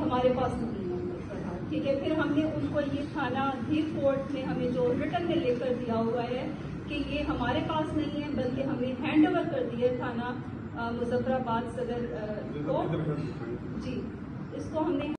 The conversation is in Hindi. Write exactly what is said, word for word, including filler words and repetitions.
हमारे पास नहीं है। ठीक है, फिर हमने उनको ये थाना धीर कोर्ट ने हमें जो रिटर्न में लेकर दिया हुआ है कि ये हमारे पास नहीं है, बल्कि हमें हैंड ओवर कर दिया थाना मुजफ्फराबाद सदर को। जी, इसको हमने